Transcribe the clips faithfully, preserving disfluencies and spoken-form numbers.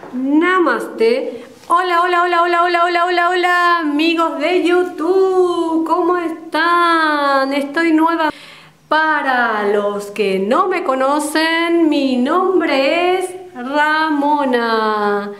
Namaste. Hola, hola, hola, hola, hola, hola, hola, hola, amigos de YouTube. ¿Cómo están? Estoy nueva. Para los que no me conocen, mi nombre es Ramona.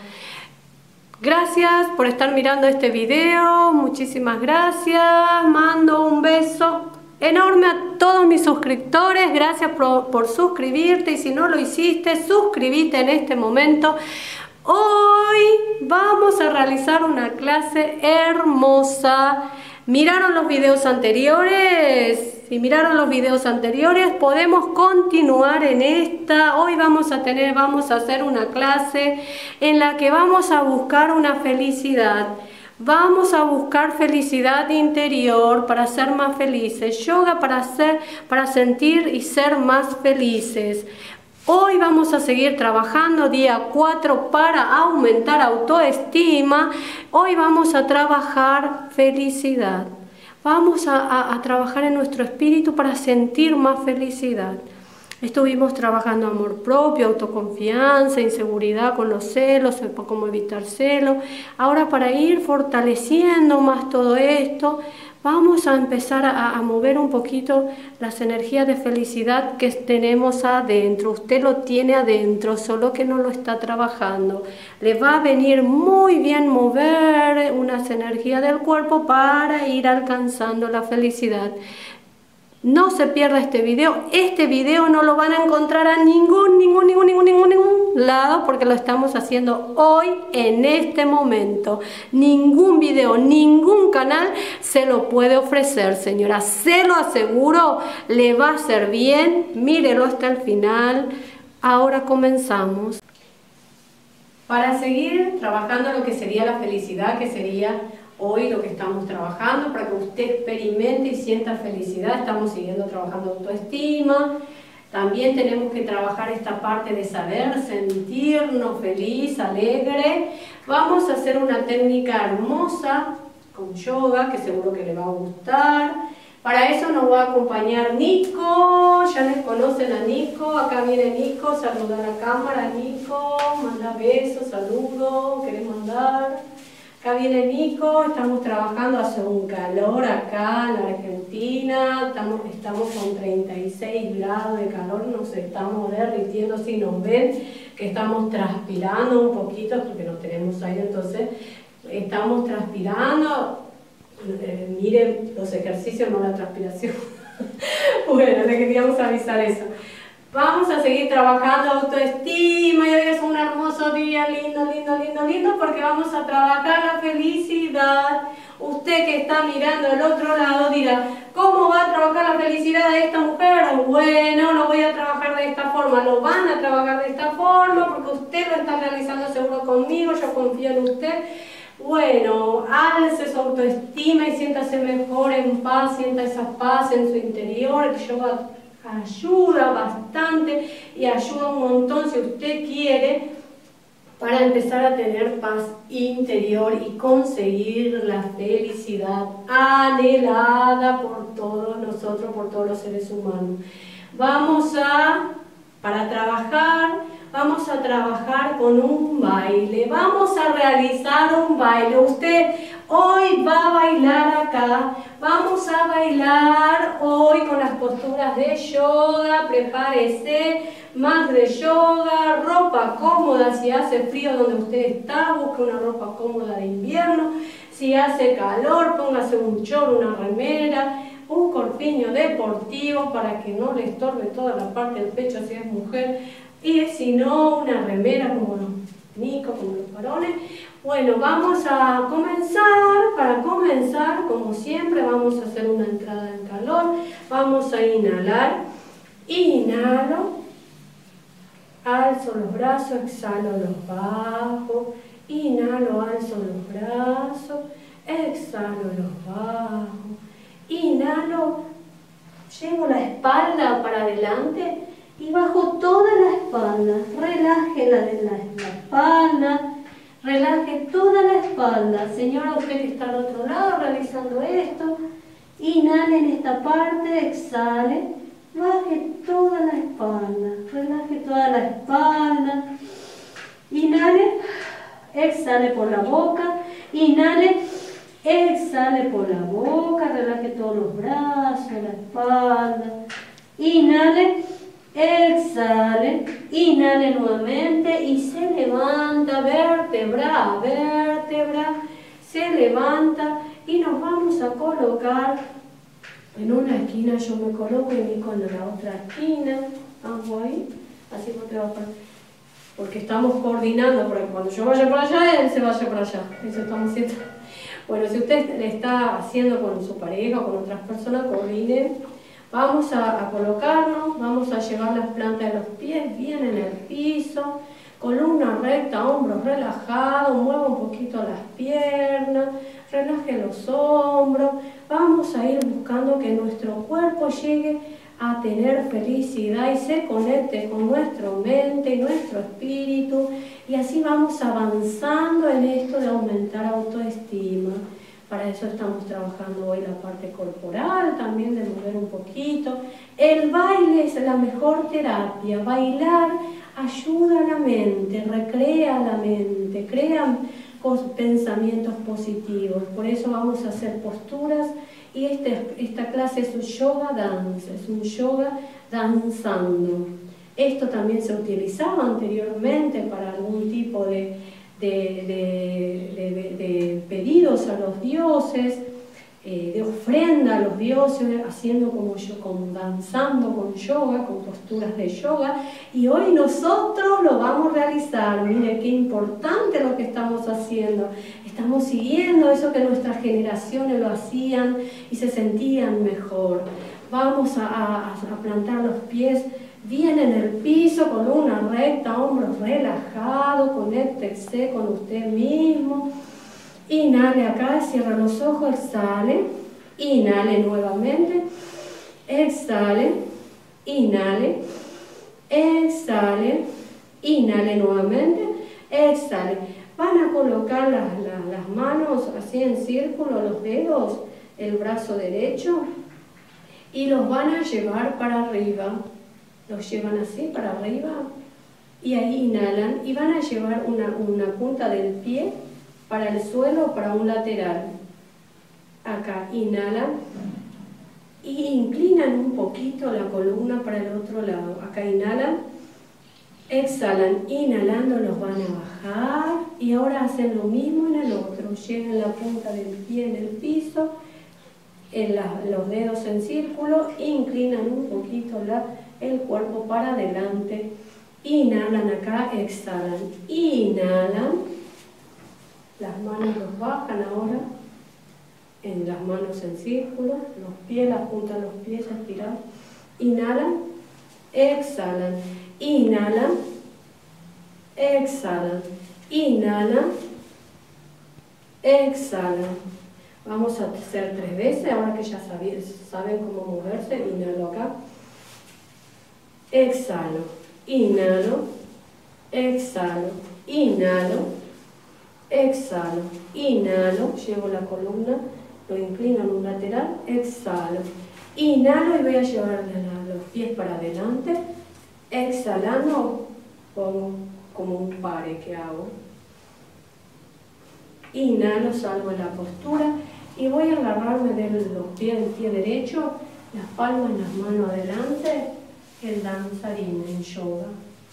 Gracias por estar mirando este video. Muchísimas gracias. Mando un beso enorme a todos mis suscriptores. Gracias por, por suscribirte, y si no lo hiciste, suscríbete en este momento. Hoy vamos a realizar una clase hermosa. ¿Miraron los videos anteriores? Si miraron los videos anteriores, podemos continuar en esta. Hoy vamos a tener, vamos a hacer una clase en la que vamos a buscar una felicidad. Vamos a buscar felicidad interior para ser más felices. Yoga para ser, para sentir y ser más felices. Hoy vamos a seguir trabajando día cuatro para aumentar autoestima. Hoy vamos a trabajar felicidad. Vamos a, a, a trabajar en nuestro espíritu para sentir más felicidad. Estuvimos trabajando amor propio, autoconfianza, inseguridad con los celos, cómo evitar celos. Ahora, para ir fortaleciendo más todo esto, vamos a empezar a, a mover un poquito las energías de felicidad que tenemos adentro. Usted lo tiene adentro, solo que no lo está trabajando. Le va a venir muy bien mover unas energías del cuerpo para ir alcanzando la felicidad. No se pierda este video. Este video no lo van a encontrar a ningún, ningún, ningún, ningún, ningún, ningún lado, porque lo estamos haciendo hoy, en este momento. Ningún video, ningún canal se lo puede ofrecer, señora. Se lo aseguro, le va a hacer bien. Mírelo hasta el final. Ahora comenzamos. Para seguir trabajando lo que sería la felicidad, que sería hoy lo que estamos trabajando, para que usted experimente y sienta felicidad. Estamos siguiendo trabajando autoestima. También tenemos que trabajar esta parte de saber sentirnos feliz, alegre. Vamos a hacer una técnica hermosa con yoga que seguro que le va a gustar. Para eso nos va a acompañar Nico. Ya les conocen a Nico. Acá viene Nico, saluda a la cámara. Nico, manda besos, saludos, ¿querés mandar? Acá viene Nico, estamos trabajando, hace un calor acá en la Argentina, estamos, estamos con treinta y seis grados de calor, nos estamos derritiendo, si nos ven que estamos transpirando un poquito porque no tenemos aire, entonces estamos transpirando. Eh, miren los ejercicios, no la transpiración. Bueno, le queríamos avisar eso. Vamos a seguir trabajando autoestima y hoy es un hermoso día, lindo, lindo, lindo, lindo, porque vamos a trabajar la felicidad. Usted que está mirando al otro lado dirá, ¿cómo va a trabajar la felicidad de esta mujer? Bueno, lo voy a trabajar de esta forma. Lo van a trabajar de esta forma porque usted lo está realizando seguro conmigo, yo confío en usted. Bueno, alce su autoestima y siéntase mejor, en paz, sienta esa paz en su interior. El yoga ayuda bastante y ayuda un montón si usted quiere para empezar a tener paz interior y conseguir la felicidad anhelada por todos nosotros, por todos los seres humanos. Vamos a, para trabajar, vamos a trabajar con un baile, vamos a realizar un baile. Usted hoy va a bailar acá, vamos a bailar hoy con las posturas de yoga. Prepárese, más de yoga, ropa cómoda, si hace frío donde usted está, busque una ropa cómoda de invierno. Si hace calor, póngase un short, una remera, un corpiño deportivo para que no le estorbe toda la parte del pecho si es mujer. Y si no, una remera como los Nico, como los varones. Bueno, vamos a comenzar. Para comenzar, como siempre, vamos a hacer una entrada en calor. Vamos a inhalar. Inhalo. Alzo los brazos, exhalo los bajo. Inhalo, alzo los brazos. Exhalo los bajo. Inhalo. Llevo la espalda para adelante. Y bajo toda la espalda, relaje la, la, la espalda, relaje toda la espalda. Señora, usted que está al otro lado realizando esto, inhale en esta parte, exhale, baje toda la espalda, relaje toda la espalda, inhale, exhale por la boca, inhale, exhale por la boca, relaje todos los brazos, la espalda, inhale, exhale, inhale nuevamente y se levanta, vértebra a vértebra, se levanta y nos vamos a colocar en una esquina. Yo me coloco y me con la otra esquina, hago ahí, así no te va a pasar, porque estamos coordinando, porque cuando yo vaya para allá, él se vaya para allá, eso estamos haciendo. Bueno, si usted le está haciendo con su pareja o con otras personas, coordinen. Vamos a, a colocarnos, vamos a llevar las plantas de los pies bien en el piso, columna recta, hombros relajados, mueva un poquito las piernas, relaje los hombros. Vamos a ir buscando que nuestro cuerpo llegue a tener felicidad y se conecte con nuestra mente y nuestro espíritu, y así vamos avanzando en esto de aumentar autoestima. Para eso estamos trabajando hoy la parte corporal, también de mover un poquito. El baile es la mejor terapia. Bailar ayuda a la mente, recrea la mente, crea pensamientos positivos. Por eso vamos a hacer posturas, y este, esta clase es un yoga dance, es un yoga danzando. Esto también se utilizaba anteriormente para algún tipo de De, de, de, de pedidos a los dioses, eh, de ofrenda a los dioses, haciendo como yo, con, danzando con yoga, con posturas de yoga, y hoy nosotros lo vamos a realizar. Mire qué importante lo que estamos haciendo. Estamos siguiendo eso que nuestras generaciones lo hacían y se sentían mejor. Vamos a, a, a plantar los pies bien en el piso, columna recta, hombros relajados, conéctese con usted mismo. Inhale acá, cierra los ojos, exhale, inhale nuevamente, exhale, inhale, exhale, inhale nuevamente, exhale. Van a colocar las, las, las manos así en círculo, los dedos, el brazo derecho, y los van a llevar para arriba. Los llevan así para arriba y ahí inhalan y van a llevar una, una punta del pie para el suelo o para un lateral. Acá inhalan y inclinan un poquito la columna para el otro lado. Acá inhalan, exhalan, inhalando los van a bajar y ahora hacen lo mismo en el otro. Llevan la punta del pie en el piso, en la, los dedos en círculo, inclinan un poquito la el cuerpo para adelante, inhalan acá, exhalan, inhalan, las manos los bajan ahora, en las manos en círculo, los pies, la punta de los pies estirados, inhalan, exhalan, inhalan, exhalan, inhalan, exhalan. Vamos a hacer tres veces, ahora que ya saben, saben cómo moverse. Inhalo acá, exhalo, inhalo, exhalo, inhalo, exhalo, inhalo, llevo la columna, lo inclino en un lateral, exhalo, inhalo y voy a llevar los pies para adelante, exhalando, pongo como un pare que hago, inhalo, salgo en la postura y voy a agarrarme de los pies del pie derecho, las palmas en las manos adelante, el danzarín en yoga.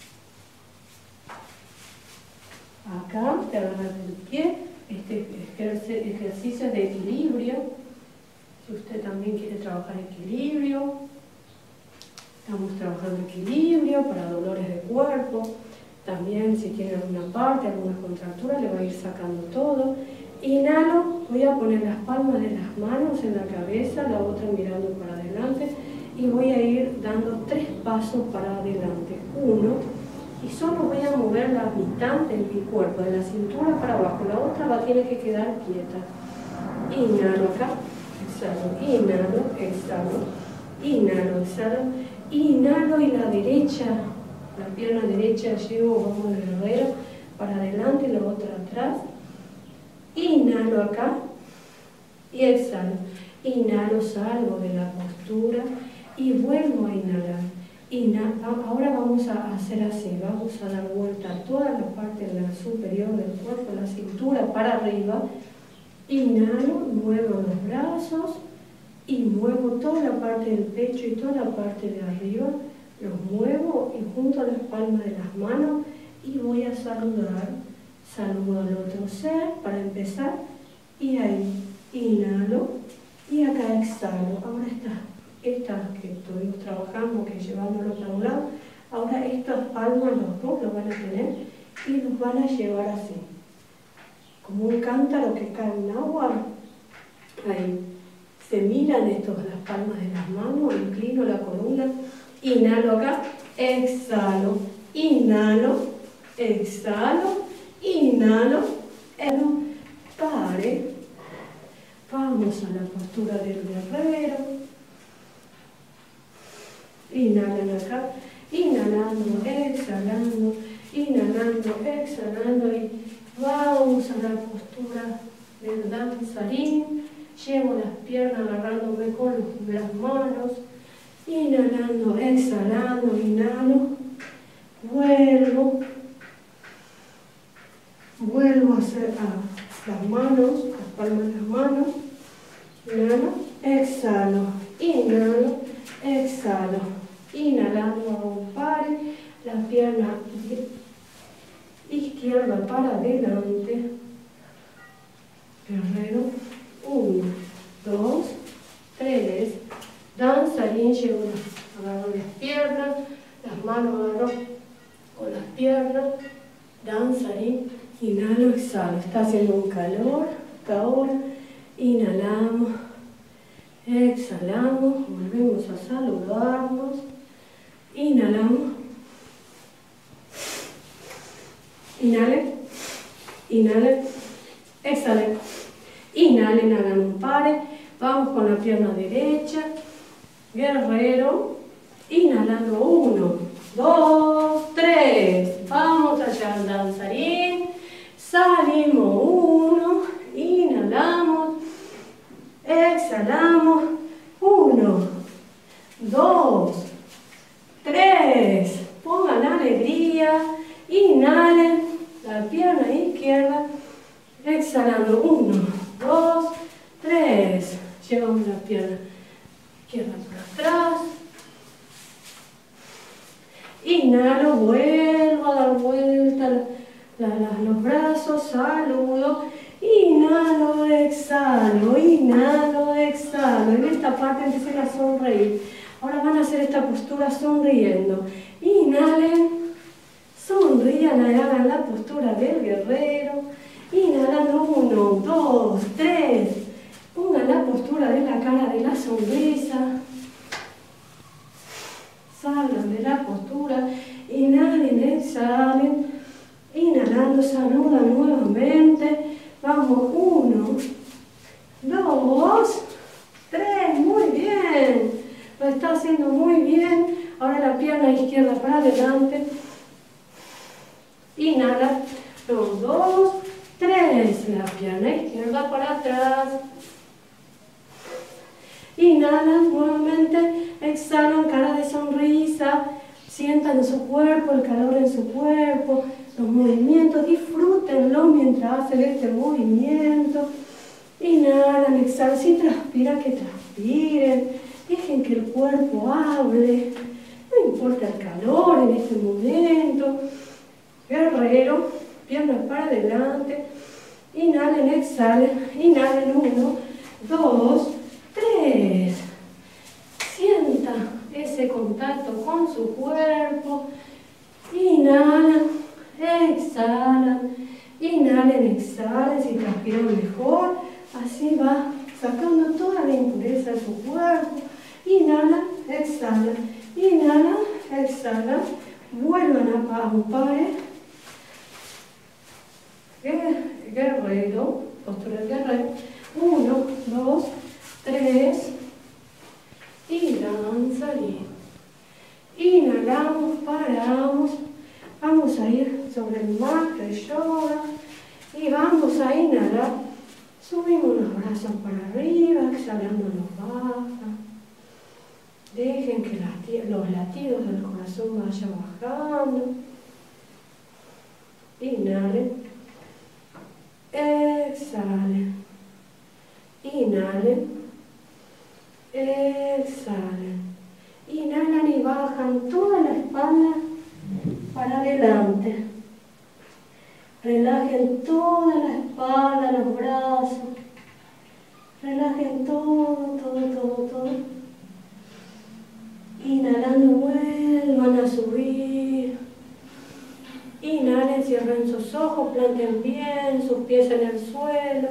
Acá te agarras del pie, este ejercicio es de equilibrio. Si usted también quiere trabajar equilibrio, estamos trabajando equilibrio para dolores de cuerpo. También si tiene alguna parte, alguna contractura, le va a ir sacando todo. Inhalo, voy a poner las palmas de las manos en la cabeza, la otra mirando para adelante, y voy a ir dando tres pasos para adelante. Uno, y solo voy a mover la mitad de mi cuerpo, de la cintura para abajo. La otra va a tener que quedar quieta. Inhalo acá, exhalo, inhalo, exhalo, inhalo, exhalo, inhalo y la derecha, la pierna derecha llevo, vamos de guerrero, para adelante y la otra atrás. Inhalo acá y exhalo. Inhalo, salgo de la postura y vuelvo a inhalar. Ahora vamos a hacer así, vamos a dar vuelta a toda la parte de la superior del cuerpo, la cintura para arriba. Inhalo, muevo los brazos y muevo toda la parte del pecho y toda la parte de arriba. Los muevo y junto a las palmas de las manos y voy a saludar. Saludo al otro ser para empezar y ahí inhalo y acá exhalo. Ahora está. Estas que estuvimos trabajando, que llevándolo para un lado, ahora estas palmas los dos los van a tener y los van a llevar así, como un cántaro que cae en agua. Ahí se miran estos, las palmas de las manos, inclino la columna, inhalo acá, exhalo, inhalo, exhalo, inhalo, exhalo, pare, vamos a la postura del guerrero. Inhalan acá, inhalando, exhalando, inhalando, exhalando y vamos a la postura del danzarín. Llevo las piernas agarrándome con las manos, inhalando, exhalando, inhalo, vuelvo, vuelvo a hacer a las manos, las palmas de las manos, inhalo, exhalo, inhalo, exhalo. Inhalando a un pare, la pierna izquierda para adelante. Guerrero, uno, dos, tres. Danzarín, llevo, agarro las piernas, las manos agarro con las piernas. Danzarín, inhalo, exhalo. Está haciendo un calor hasta ahora. Inhalamos, exhalamos, volvemos a saludarnos. Inhalamos, inhale, inhale, exhale, inhalen, hagan un pare, vamos con la pierna derecha, guerrero, inhalando, uno, dos, tres, vamos allá al danzarín, salimos, uno, inhalamos, exhalamos, uno, dos, tres, pongan alegría, inhalen la pierna izquierda, exhalando, uno, dos, tres, llevamos la pierna izquierda por atrás, inhalo, vuelvo a dar vuelta la, la, la, los brazos, saludo, inhalo, exhalo, inhalo, exhalo, en esta parte empiecen a sonreír. Ahora van a hacer esta postura sonriendo. Inhalen, sonrían, hagan la postura del guerrero. Inhalando, uno, dos, tres. Pongan la postura de la cara de la sonrisa. Salgan de la postura. Inhalen, exhalen. Inhalando, saludan nuevamente. Vamos, uno, dos, tres. Muy bien. Lo está haciendo muy bien. Ahora la pierna izquierda para adelante. Inhala. Los dos, tres. La pierna izquierda para atrás. Inhalan nuevamente. Exhalan, cara de sonrisa. Sientan en su cuerpo, el calor en su cuerpo. Los movimientos. Disfrútenlo mientras hacen este movimiento. Inhalan, exhalan. Si transpiran, que transpiren. Dejen que el cuerpo hable, no importa el calor en este momento. Guerrero, piernas para adelante. Inhalen, exhalen. Inhalen, uno, dos, tres. Sienta ese contacto con su cuerpo. Inhalan, exhalan. Inhalen, exhalen. Si transpiran mejor, así va sacando toda la impureza de su cuerpo. Inhala, exhala, inhala, exhala, vuelvan a un pare. Guerrero, postura del guerrero. Uno, dos, tres. Y danzarín. Inhalamos, paramos. Vamos a ir sobre el mat de yoga. Y vamos a inhalar. Subimos los brazos para arriba, exhalando los baja. Dejen que los latidos del corazón vayan bajando. Inhalen. Exhalen. Inhalen. Exhalen. Inhalan y bajan toda la espalda para adelante. Relajen toda la espalda, los brazos. Relajen todo, todo, todo, todo. Inhalando, vuelvan a subir. Inhalen, cierren sus ojos, planten bien sus pies en el suelo.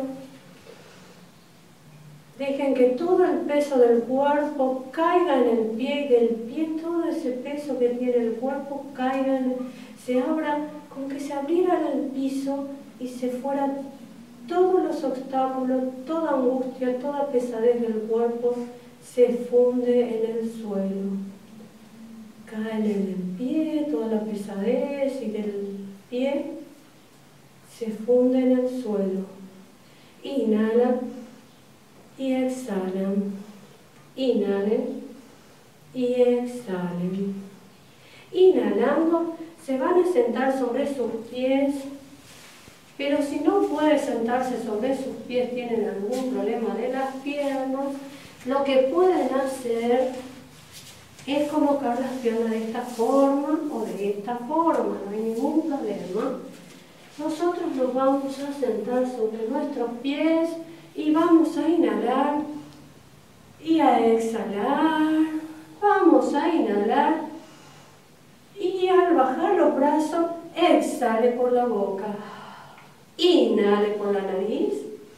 Dejen que todo el peso del cuerpo caiga en el pie y del pie todo ese peso que tiene el cuerpo caiga, en, se abra, como que se abriera el piso y se fueran todos los obstáculos, toda angustia, toda pesadez del cuerpo se funde en el suelo. Caen en el pie, toda la pesadez y del pie se funde en el suelo. Inhalan y exhalan. Inhalen y exhalen. Inhalando, se van a sentar sobre sus pies, pero si no puede sentarse sobre sus pies, tienen algún problema de las piernas, lo que pueden hacer es colocar las piernas de esta forma o de esta forma, no hay ningún problema. Nosotros nos vamos a sentar sobre nuestros pies y vamos a inhalar y a exhalar. Vamos a inhalar y al bajar los brazos, exhale por la boca. Inhale por la nariz.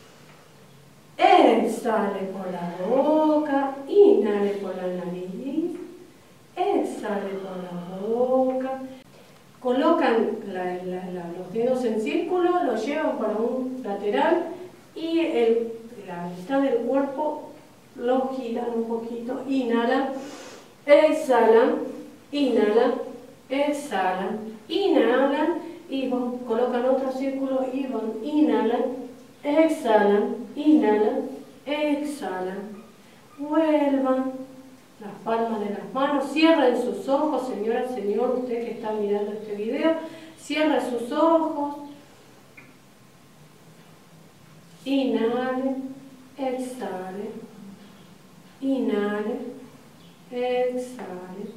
Exhale por la boca. Inhale por la nariz. Exhale por la boca. Colocan la, la, la, los dedos en círculo, los llevan para un lateral y el, la mitad del cuerpo lo giran un poquito. Inhalan, exhalan, inhalan, exhalan, inhalan y van, colocan otro círculo y van, inhalan, exhalan, inhalan, exhalan, vuelvan. Las palmas de las manos, cierren sus ojos, señora, señor, usted que está mirando este video, cierre sus ojos, inhale, exhale, inhale, exhale,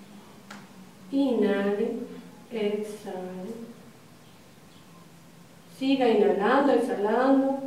inhale, exhale, siga inhalando, exhalando.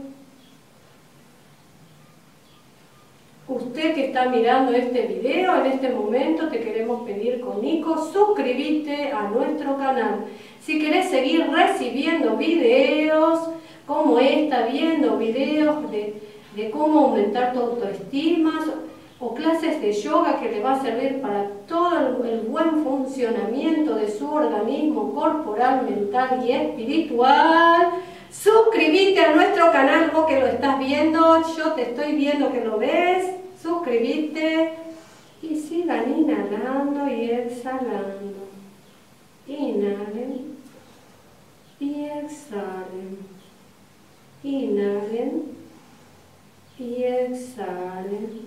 Usted que está mirando este video, en este momento te queremos pedir con Nico, suscríbete a nuestro canal. Si querés seguir recibiendo videos como esta, viendo videos de, de cómo aumentar tu autoestima o clases de yoga que le va a servir para todo el, el buen funcionamiento de su organismo corporal, mental y espiritual, suscríbete a nuestro canal, vos que lo estás viendo, yo te estoy viendo que lo ves. Suscríbete y sigan inhalando y exhalando. Inhalen y exhalen. Inhalen y exhalen.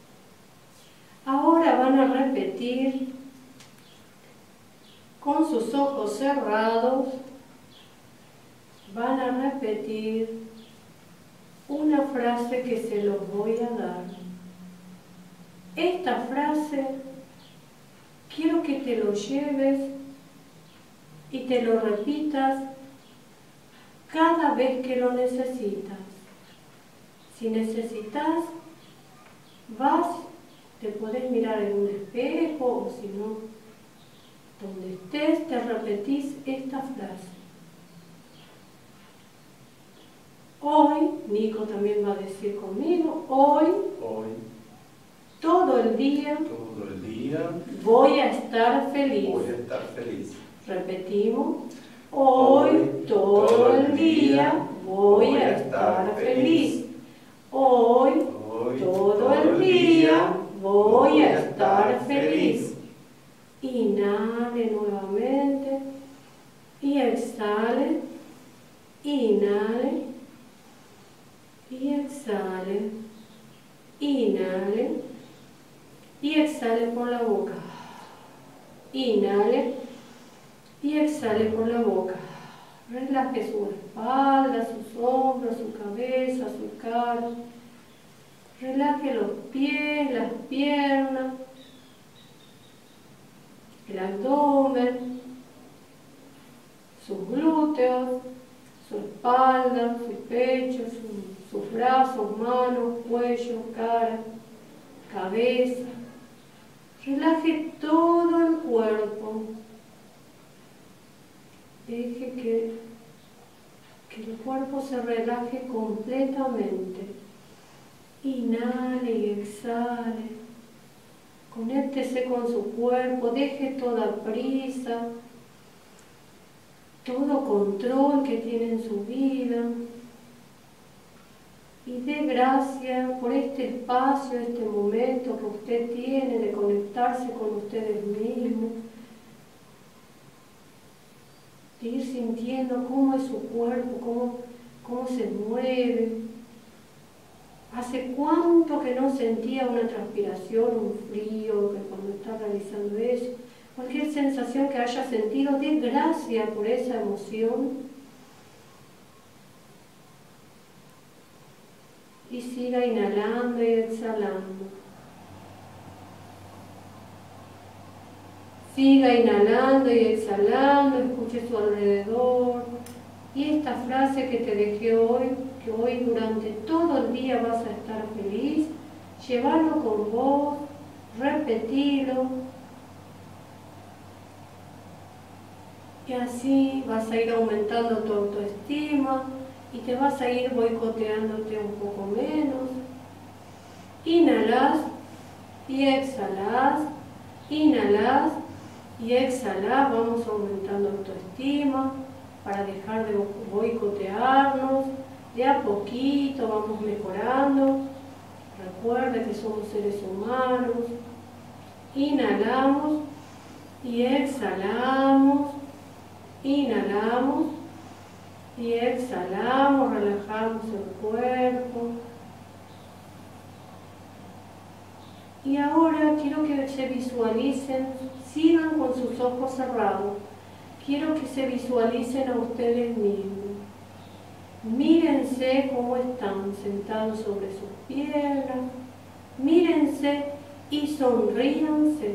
Ahora van a repetir con sus ojos cerrados. Van a repetir una frase que se los voy a dar. Esta frase quiero que te lo lleves y te lo repitas cada vez que lo necesitas. Si necesitas, vas, te puedes mirar en un espejo o si no, donde estés, te repetís esta frase. Hoy, Nico también va a decir conmigo, hoy, hoy todo el día, todo el día voy a estar feliz. voy a estar feliz. Repetimos, hoy, hoy todo, todo el día voy, voy a estar, estar feliz. feliz. Hoy, hoy todo, todo el día voy, voy a estar feliz. feliz. Inhale nuevamente y exhale, inhale y exhale, inhale y exhale exhale por la boca. Inhale y exhale por la boca. Relaje su espalda, sus hombros, su cabeza, su cara. Relaje los pies, las piernas, el abdomen, sus glúteos, su espalda, su pecho, su, sus brazos, manos, cuello, cara, cabeza. Relaje todo el cuerpo. Deje que, que el cuerpo se relaje completamente. Inhale y exhale. Conéctese con su cuerpo. Deje toda prisa, todo control que tiene en su vida. Y dé gracias por este espacio, este momento que usted tiene de conectarse con ustedes mismos. De ir sintiendo cómo es su cuerpo, cómo, cómo se mueve. ¿Hace cuánto que no sentía una transpiración, un frío, que cuando está realizando eso? Cualquier sensación que haya sentido, dé gracias por esa emoción. Y siga inhalando y exhalando. Siga inhalando y exhalando, escuche su alrededor. Y esta frase que te dejé hoy, que hoy durante todo el día vas a estar feliz, llévalo con vos, repetilo. Y así vas a ir aumentando tu autoestima y te vas a ir boicoteándote un poco menos. Inhalás y exhalás, inhalás y exhalás, vamos aumentando autoestima para dejar de boicotearnos. De a poquito vamos mejorando. Recuerda que somos seres humanos. Inhalamos y exhalamos. Inhalamos y exhalamos, relajamos el cuerpo. Y ahora quiero que se visualicen, sigan con sus ojos cerrados. Quiero que se visualicen a ustedes mismos. Mírense cómo están sentados sobre sus piernas. Mírense y sonríanse.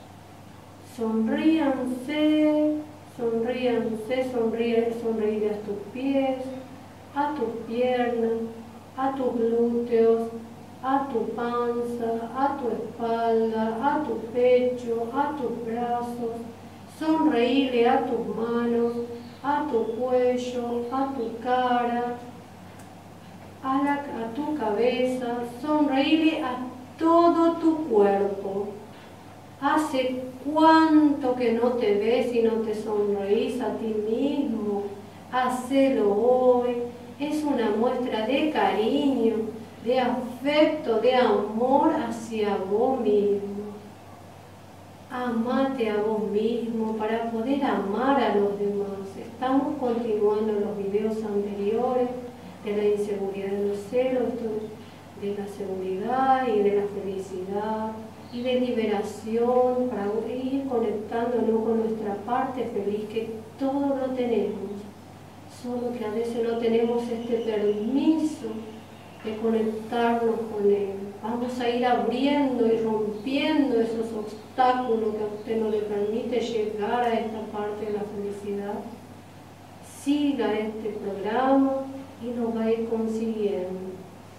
Sonríanse, sonríanse, sonríe, sonríe a tus pies, a tus piernas, a tus glúteos, a tu panza, a tu espalda, a tu pecho, a tus brazos. Sonreírle a tus manos, a tu cuello, a tu cara, a, la, a tu cabeza. Sonreírle a todo tu cuerpo. ¿Hace cuánto que no te ves y no te sonreís a ti mismo? Hacelo hoy. Es una muestra de cariño, de afecto, de amor hacia vos mismo. Amate a vos mismo para poder amar a los demás. Estamos continuando los videos anteriores de la inseguridad de los celos, de la seguridad y de la felicidad y de liberación, para ir conectándonos con nuestra parte feliz, que todo lo tenemos, solo que a veces no tenemos este permiso de conectarnos con él. Vamos a ir abriendo y rompiendo esos obstáculos que a usted no le permite llegar a esta parte de la felicidad. Siga este programa y lo va a ir consiguiendo.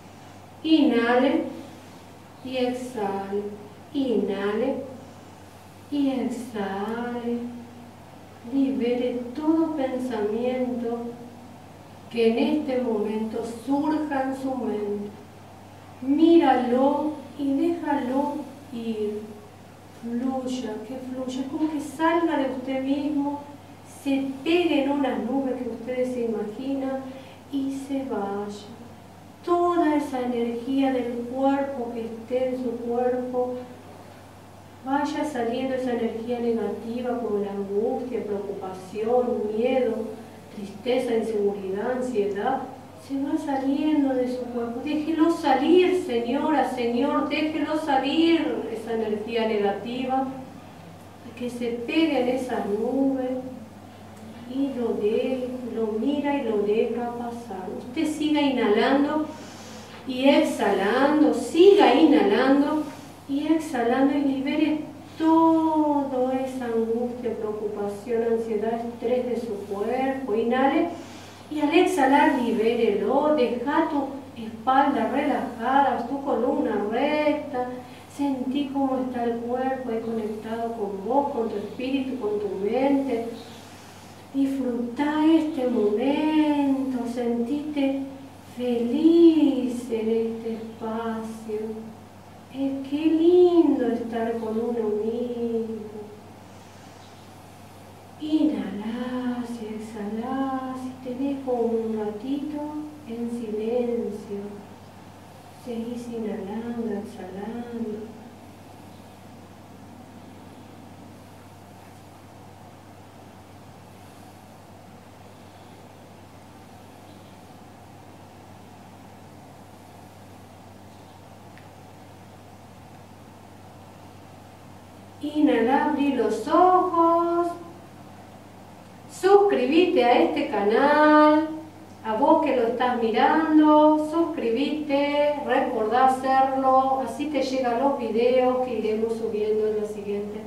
Inhale y exhale. Inhale y exhale. Libere todo pensamiento que en este momento surja en su mente. Míralo y déjalo ir. Fluya, que fluya, como que salga de usted mismo, se pegue en una nube que ustedes se imaginan y se vaya. Toda esa energía del cuerpo que esté en su cuerpo, vaya saliendo esa energía negativa como la angustia, preocupación, miedo, tristeza, inseguridad, ansiedad. se va saliendo de su cuerpo. Déjelo salir, señora, señor, déjelo salir esa energía negativa, que se pegue en esa nube y lo, de, lo mira y lo deja pasar. Usted siga inhalando y exhalando, siga inhalando y exhalando y libere toda esa angustia, preocupación, ansiedad, estrés de su cuerpo. Inhale y al exhalar libérelo, deja tu espalda relajada, tu columna recta. Sentí cómo está el cuerpo ahí conectado con vos, con tu espíritu, con tu mente. Disfrutá este momento, sentite feliz en este espacio. Eh, qué lindo estar con uno mismo. Inhalás y exhalás y te dejo un ratito en silencio. Seguís inhalando, exhalando. Inhala, abrí los ojos. Suscríbete a este canal. A vos que lo estás mirando, suscríbete, recordá hacerlo, así te llegan los videos que iremos subiendo en los siguientes,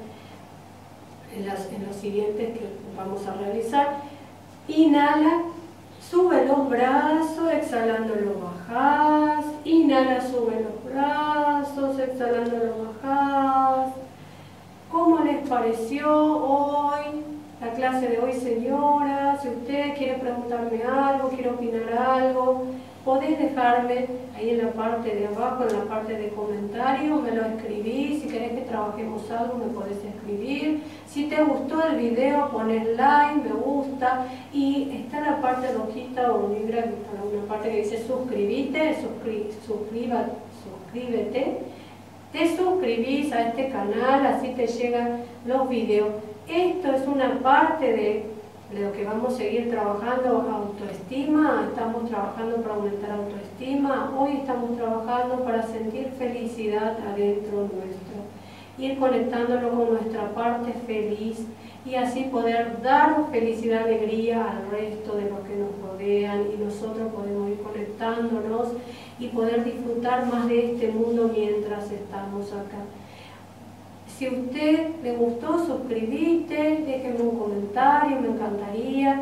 en, las, en los siguientes que vamos a realizar. Inhala, sube los brazos, exhalando lo bajás. Inhala, sube los brazos, exhalando lo bajás. ¿Cómo les pareció hoy la clase de hoy, señora? Si usted quiere preguntarme algo, quiere opinar algo, podés dejarme ahí en la parte de abajo, en la parte de comentarios, me lo escribís. Si querés que trabajemos algo, me podés escribir. Si te gustó el video, pones like, me gusta, y está la parte rojita o negra, una parte que dice suscribite, suscri, suscriba, suscríbete. Te suscribís a este canal, así te llegan los videos. Esto es una parte de, de lo que vamos a seguir trabajando, autoestima. Estamos trabajando para aumentar autoestima. Hoy estamos trabajando para sentir felicidad adentro nuestro. Ir conectándolo con nuestra parte feliz y así poder dar felicidad, alegría al resto de los que nos rodean, y nosotros podemos ir conectándonos y poder disfrutar más de este mundo mientras estamos acá. Si a usted le gustó, suscríbete, déjenme un comentario, me encantaría.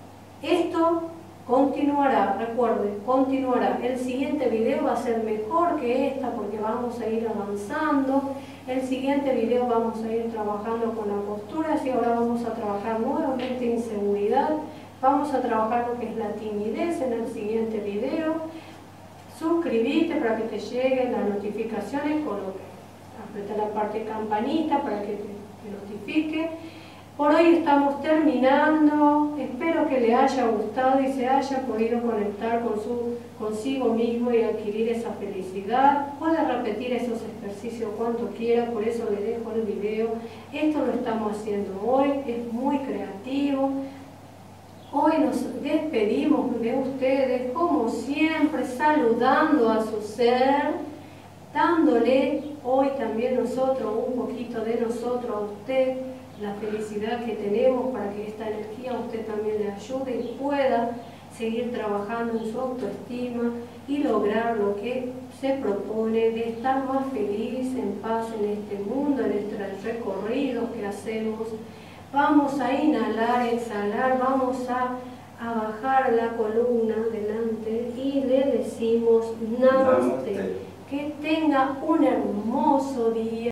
Esto continuará, recuerden, continuará. El siguiente video va a ser mejor que esta porque vamos a ir avanzando. El siguiente video vamos a ir trabajando con la postura, y ahora vamos a trabajar nuevamente inseguridad. Vamos a trabajar lo que es la timidez en el siguiente video. Suscríbete para que te lleguen las notificaciones, coloca, aprieta la parte campanita para que te, te notifique. Por hoy estamos terminando. Espero que le haya gustado y se haya podido conectar con su, consigo mismo y adquirir esa felicidad. Puede repetir esos ejercicios cuanto quiera, por eso le dejo el video. Esto lo estamos haciendo hoy, es muy creativo. Hoy nos despedimos de ustedes, como siempre, saludando a su ser, dándole hoy también nosotros un poquito de nosotros a usted, la felicidad que tenemos para que esta energía a usted también le ayude y pueda seguir trabajando en su autoestima y lograr lo que se propone de estar más feliz, en paz en este mundo, en estos recorridos que hacemos. Vamos a inhalar, exhalar, vamos a, a bajar la columna delante y le decimos Namaste. Que tenga un hermoso día.